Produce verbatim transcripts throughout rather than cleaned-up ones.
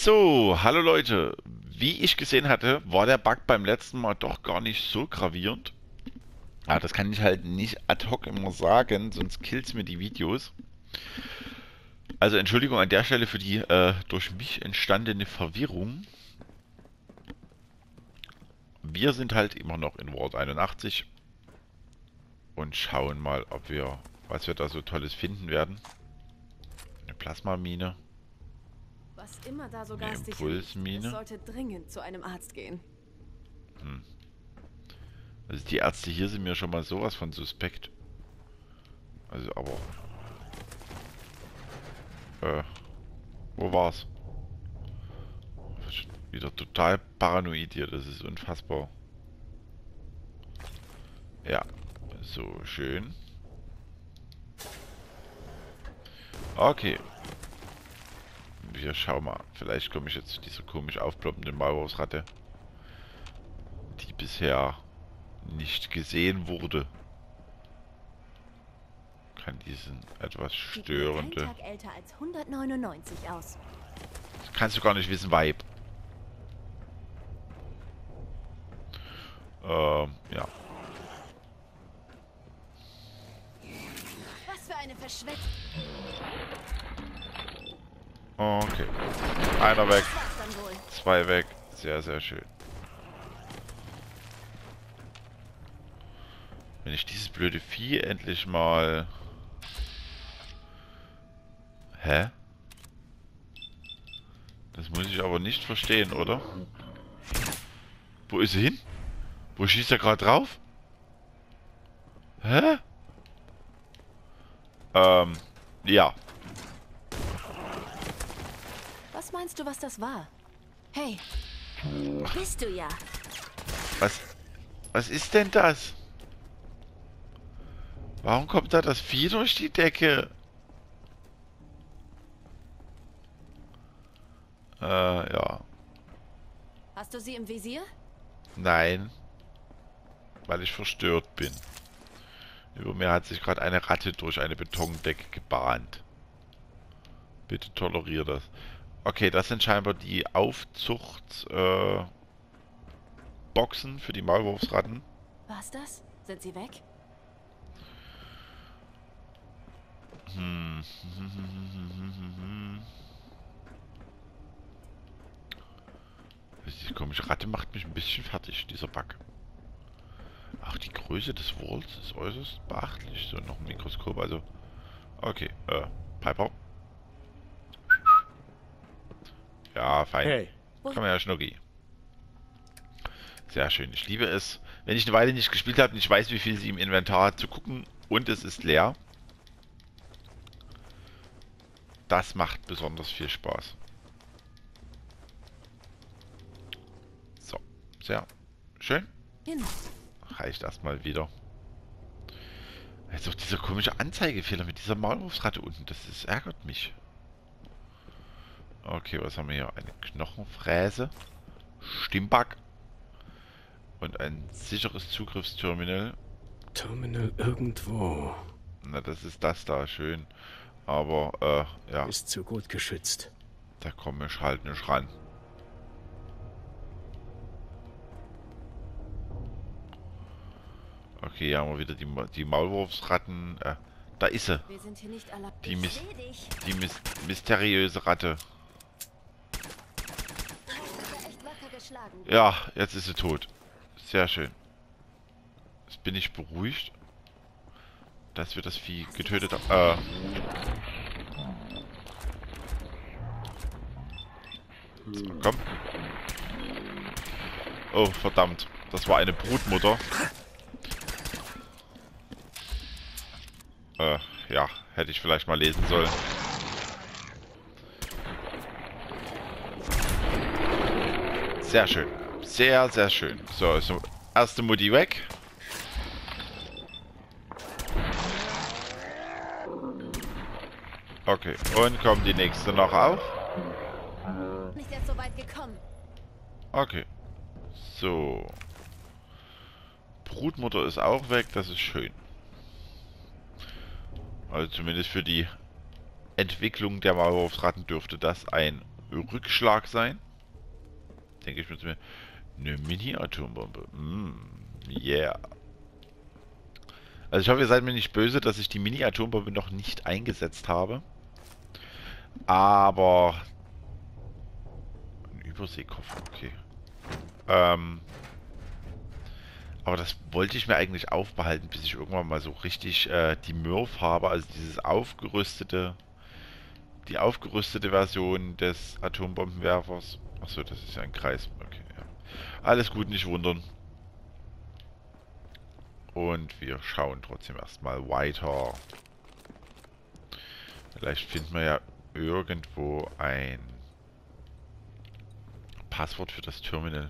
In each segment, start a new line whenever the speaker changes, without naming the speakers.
So, hallo Leute. Wie ich gesehen hatte, war der Bug beim letzten Mal doch gar nicht so gravierend. Aber das kann ich halt nicht ad hoc immer sagen, sonst kills mir die Videos. Also Entschuldigung an der Stelle für die äh, durch mich entstandene Verwirrung. Wir sind halt immer noch in World einundachtzig und schauen mal, ob wir, was wir da so Tolles finden werden. Eine Plasmamine.
Was immer da so
Eine
garstig riecht, es
Impulsmine.
sollte dringend zu einem Arzt gehen.
Hm. Also die Ärzte hier sind mir schon mal sowas von suspekt. Also aber... Äh, wo war's? Wieder total paranoid hier, das ist unfassbar. Ja, so schön. Okay. Wir schauen mal. Vielleicht komme ich jetzt zu dieser komisch aufploppenden Maulwurfsratte, die bisher nicht gesehen wurde. Kann diesen etwas
Sieht mir kein
störende...
Tag älter als hundertneunundneunzig aus.
Das kannst du gar nicht wissen, Vibe. Ähm, ja.
Was für eine Verschwendung.
Okay. Einer weg.
Das war's dann wohl.
Zwei weg. Sehr, sehr schön. Wenn ich dieses blöde Vieh endlich mal... Hä? Das muss ich aber nicht verstehen, oder? Wo ist sie hin? Wo schießt er gerade drauf? Hä? Ähm, ja.
Was meinst du, was das war? Hey, bist du ja.
Was, was ist denn das? Warum kommt da das Vieh durch die Decke? Äh, ja.
Hast du sie im Visier?
Nein. Weil ich verstört bin. Über mir hat sich gerade eine Ratte durch eine Betondecke gebahnt. Bitte tolerier das. Okay, das sind scheinbar die Aufzucht äh, Boxen für die Maulwurfsratten.
War's das? Sind sie weg?
Hm. Diese komische Ratte macht mich ein bisschen fertig, dieser Bug. Auch die Größe des Wurls ist äußerst beachtlich. So, noch ein Mikroskop, also... Okay, äh, Piper. Ja, fein.
Hey.
Komm her, Schnucki. Sehr schön. Ich liebe es, wenn ich eine Weile nicht gespielt habe und ich weiß, wie viel sie im Inventar hat, zu gucken und es ist leer. Das macht besonders viel Spaß. So, sehr schön.
Hin.
Reicht erstmal wieder. Jetzt auch dieser komische Anzeigefehler mit dieser Maulwurfsratte unten. Das, das ärgert mich. Okay, was haben wir hier? Eine Knochenfräse. Stimmbug. Und ein sicheres Zugriffsterminal.
Terminal irgendwo.
Na, das ist das da. Schön. Aber, äh, ja.
Ist zu gut geschützt.
Da komme ich halt nicht ran. Okay, hier haben wir wieder die, die Maulwurfsratten. Äh, da ist sie.
Wir sind hier nicht allein.
Die, Mys
seh dich.
die Mys mysteriöse Ratte.
Du hast echt wacker geschlagen.
Ja, jetzt ist sie tot. Sehr schön. Jetzt bin ich beruhigt, dass wir das Vieh getötet haben. Äh. So, komm. Oh, verdammt. Das war eine Brutmutter. Äh, ja, hätte ich vielleicht mal lesen sollen. Sehr schön. Sehr, sehr schön. So, so erste Mutti weg. Okay, und kommt die nächste noch auf.
Nicht erst so weit gekommen.
Okay. So. Brutmutter ist auch weg, das ist schön. Also zumindest für die Entwicklung der Maulwurfsratten dürfte das ein Rückschlag sein. Denke ich mir. Eine Mini-Atombombe. Mm, yeah. Also ich hoffe, ihr seid mir nicht böse, dass ich die Mini-Atombombe noch nicht eingesetzt habe. Aber... Ein Überseekoffer, okay. Ähm... Aber das wollte ich mir eigentlich aufbehalten, bis ich irgendwann mal so richtig äh, die Murph habe, also dieses aufgerüstete, die aufgerüstete Version des Atombombenwerfers. Achso, das ist ja ein Kreis. Okay, ja. Alles gut, nicht wundern. Und wir schauen trotzdem erstmal weiter. Vielleicht finden wir ja irgendwo ein Passwort für das Terminal.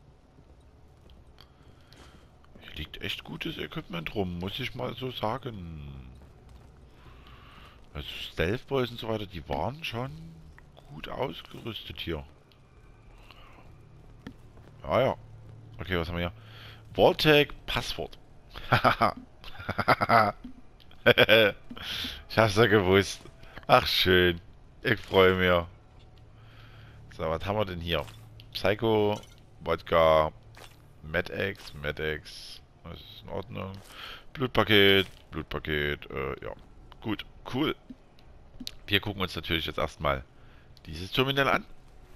Liegt echt gutes Equipment rum, muss ich mal so sagen. Also Stealth Boys und so weiter, die waren schon gut ausgerüstet hier. Ah ja. Okay, was haben wir hier? Vault-Tag Passwort. Ich hab's ja gewusst. Ach schön. Ich freue mich. So, was haben wir denn hier? Psycho, Wodka, MedX, MedX. Das ist in Ordnung. Blutpaket, Blutpaket, äh, ja. Gut, cool. Wir gucken uns natürlich jetzt erstmal dieses Terminal an.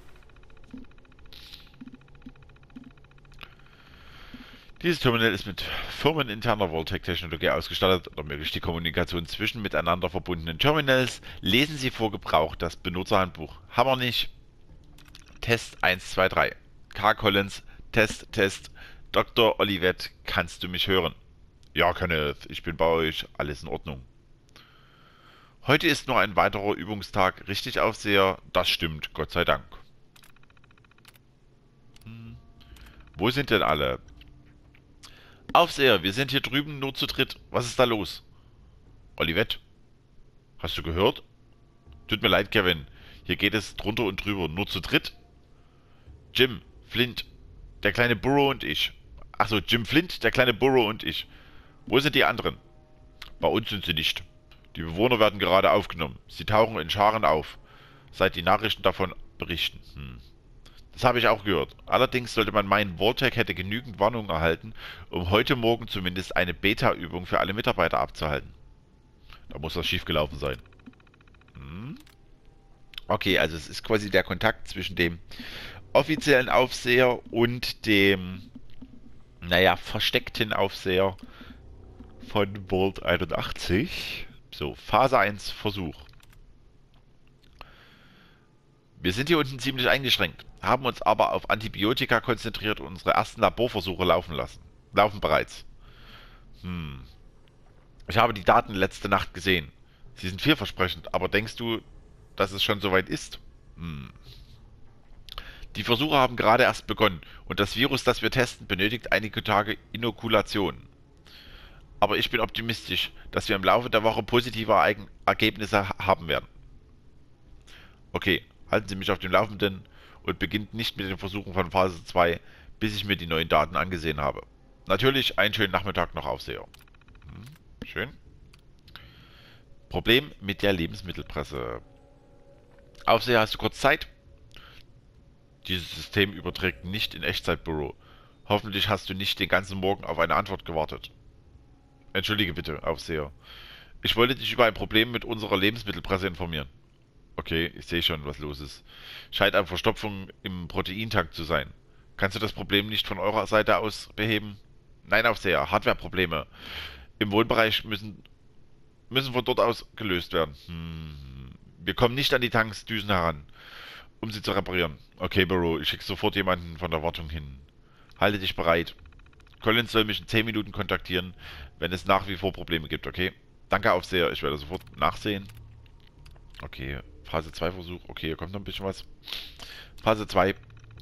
Dieses Terminal ist mit firmeninterner Vault-Tag-Technologie ausgestattet und ermöglicht die Kommunikation zwischen miteinander verbundenen Terminals. Lesen Sie vor Gebrauch das Benutzerhandbuch. Hammer nicht. Test eins, zwei, drei. K. Collins, Test, Test. Doktor Olivet, kannst du mich hören? Ja, Kenneth, ich bin bei euch. Alles in Ordnung. Heute ist nur ein weiterer Übungstag. Richtig, Aufseher? Das stimmt, Gott sei Dank. Hm. Wo sind denn alle? Aufseher, wir sind hier drüben nur zu dritt. Was ist da los? Olivet, hast du gehört? Tut mir leid, Kevin. Hier geht es drunter und drüber. Nur zu dritt? Jim, Flint, der kleine Burrow und ich. Achso, Jim Flint, der kleine Burrow und ich. Wo sind die anderen? Bei uns sind sie nicht. Die Bewohner werden gerade aufgenommen. Sie tauchen in Scharen auf, seit die Nachrichten davon berichten. Hm. Das habe ich auch gehört. Allerdings sollte man meinen, Vault-Tag hätte genügend Warnung erhalten, um heute Morgen zumindest eine Beta-Übung für alle Mitarbeiter abzuhalten. Da muss das schiefgelaufen sein. Hm. Okay, also es ist quasi der Kontakt zwischen dem offiziellen Aufseher und dem, naja, versteckten Aufseher von Vault einundachtzig. So, Phase eins, Versuch. Wir sind hier unten ziemlich eingeschränkt, haben uns aber auf Antibiotika konzentriert und unsere ersten Laborversuche laufen lassen. Laufen bereits. Hm. Ich habe die Daten letzte Nacht gesehen. Sie sind vielversprechend, aber denkst du, dass es schon soweit ist? Hm. Die Versuche haben gerade erst begonnen und das Virus, das wir testen, benötigt einige Tage Inokulation. Aber ich bin optimistisch, dass wir im Laufe der Woche positive Ereign- Ergebnisse ha- haben werden. Okay, halten Sie mich auf dem Laufenden und beginnt nicht mit den Versuchen von Phase zwei, bis ich mir die neuen Daten angesehen habe. Natürlich einen schönen Nachmittag noch, Aufseher. Hm, schön. Problem mit der Lebensmittelpresse. Aufseher, hast du kurz Zeit? Dieses System überträgt nicht in Echtzeit, Burrow. Hoffentlich hast du nicht den ganzen Morgen auf eine Antwort gewartet. Entschuldige bitte, Aufseher. Ich wollte dich über ein Problem mit unserer Lebensmittelpresse informieren. Okay, ich sehe schon, was los ist. Scheint eine Verstopfung im Proteintank zu sein. Kannst du das Problem nicht von eurer Seite aus beheben? Nein, Aufseher, Hardware-Probleme im Wohnbereich müssen, müssen von dort aus gelöst werden. Hm. Wir kommen nicht an die Tanks, Düsen heran, um sie zu reparieren. Okay, Burrow, ich schicke sofort jemanden von der Wartung hin. Halte dich bereit. Collins soll mich in zehn Minuten kontaktieren, wenn es nach wie vor Probleme gibt, okay? Danke, Aufseher, ich werde sofort nachsehen. Okay, Phase zwei Versuch. Okay, hier kommt noch ein bisschen was. Phase zwei.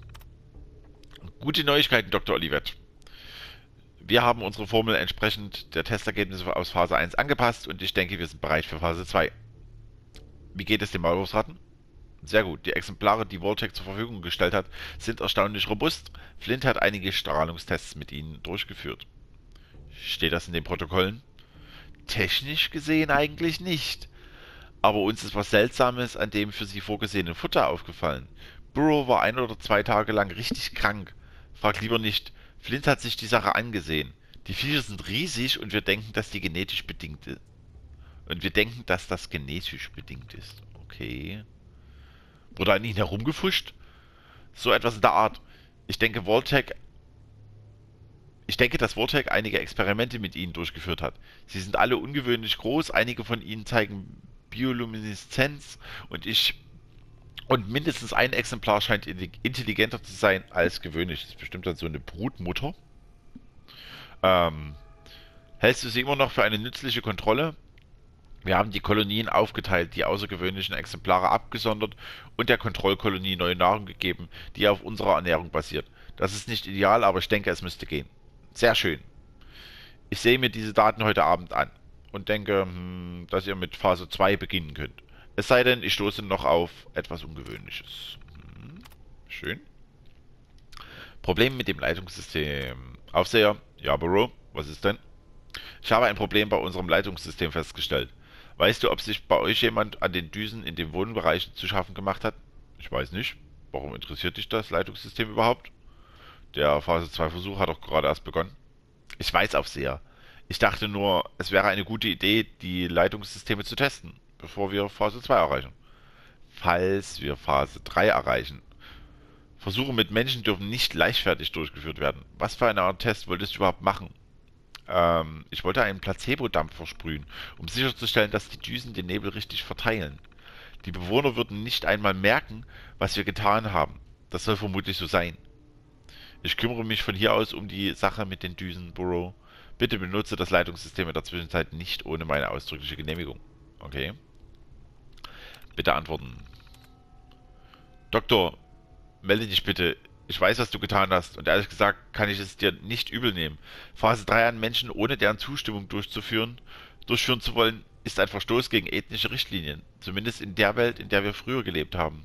Gute Neuigkeiten, Doktor Olivet. Wir haben unsere Formel entsprechend der Testergebnisse aus Phase eins angepasst und ich denke, wir sind bereit für Phase zwei. Wie geht es den Maulwurfsratten? Sehr gut. Die Exemplare, die Vault-Tag zur Verfügung gestellt hat, sind erstaunlich robust. Flint hat einige Strahlungstests mit ihnen durchgeführt. Steht das in den Protokollen? Technisch gesehen eigentlich nicht. Aber uns ist was Seltsames an dem für sie vorgesehenen Futter aufgefallen. Burrow war ein oder zwei Tage lang richtig krank. Frag lieber nicht. Flint hat sich die Sache angesehen. Die Viecher sind riesig und wir denken, dass die genetisch bedingt ist. Und wir denken, dass das genetisch bedingt ist. Okay. Wurde an ihnen herumgefuscht? So etwas in der Art. Ich denke, Voltec Ich denke, dass Vortec einige Experimente mit ihnen durchgeführt hat. Sie sind alle ungewöhnlich groß, einige von ihnen zeigen Biolumineszenz und ich und mindestens ein Exemplar scheint intelligenter zu sein als gewöhnlich. Das ist bestimmt dann so eine Brutmutter. Ähm, hältst du sie immer noch für eine nützliche Kontrolle? Wir haben die Kolonien aufgeteilt, die außergewöhnlichen Exemplare abgesondert und der Kontrollkolonie neue Nahrung gegeben, die auf unserer Ernährung basiert. Das ist nicht ideal, aber ich denke, es müsste gehen. Sehr schön. Ich sehe mir diese Daten heute Abend an und denke, hm, dass ihr mit Phase zwei beginnen könnt. Es sei denn, ich stoße noch auf etwas Ungewöhnliches. Hm, schön. Problem mit dem Leitungssystem. Aufseher, ja, Burrow, was ist denn? Ich habe ein Problem bei unserem Leitungssystem festgestellt. Weißt du, ob sich bei euch jemand an den Düsen in den Wohnbereichen zu schaffen gemacht hat? Ich weiß nicht. Warum interessiert dich das Leitungssystem überhaupt? Der Phase zwei Versuch hat doch gerade erst begonnen. Ich weiß, Aufseher. Ich dachte nur, es wäre eine gute Idee, die Leitungssysteme zu testen, bevor wir Phase zwei erreichen. Falls wir Phase drei erreichen. Versuche mit Menschen dürfen nicht leichtfertig durchgeführt werden. Was für eine Art Test wolltest du überhaupt machen? Ähm, ich wollte einen Placebo-Dampf versprühen, um sicherzustellen, dass die Düsen den Nebel richtig verteilen. Die Bewohner würden nicht einmal merken, was wir getan haben. Das soll vermutlich so sein. Ich kümmere mich von hier aus um die Sache mit den Düsen, Burrow. Bitte benutze das Leitungssystem in der Zwischenzeit nicht ohne meine ausdrückliche Genehmigung. Okay. Bitte antworten. Doktor, melde dich bitte. Ich weiß, was du getan hast und ehrlich gesagt kann ich es dir nicht übel nehmen. Phase drei an Menschen ohne deren Zustimmung durchzuführen, durchführen zu wollen, ist ein Verstoß gegen ethnische Richtlinien. Zumindest in der Welt, in der wir früher gelebt haben.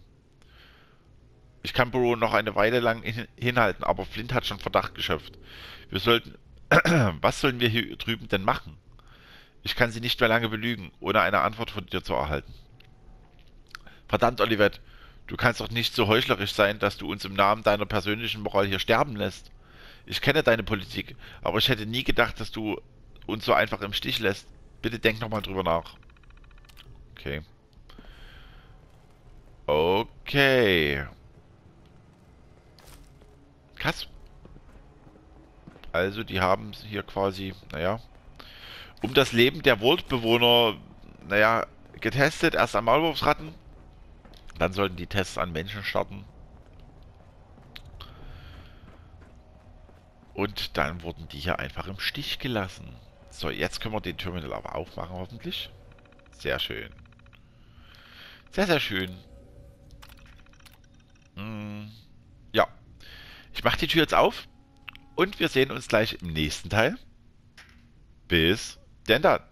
Ich kann Burrow noch eine Weile lang hinhalten, aber Flint hat schon Verdacht geschöpft. Wir sollten... Was sollen wir hier drüben denn machen? Ich kann sie nicht mehr lange belügen, ohne eine Antwort von dir zu erhalten. Verdammt, Olivet, du kannst doch nicht so heuchlerisch sein, dass du uns im Namen deiner persönlichen Moral hier sterben lässt. Ich kenne deine Politik, aber ich hätte nie gedacht, dass du uns so einfach im Stich lässt. Bitte denk nochmal drüber nach. Okay. Okay. Krass. Also, die haben hier quasi, naja, um das Leben der Vault-Bewohner, naja, getestet. Erst an Maulwurfsratten. Dann sollten die Tests an Menschen starten. Und dann wurden die hier einfach im Stich gelassen. So, jetzt können wir den Terminal aber aufmachen, hoffentlich. Sehr schön. Sehr, sehr schön. Hm, ja. Ich mache die Tür jetzt auf. Und wir sehen uns gleich im nächsten Teil. Bis denn dann.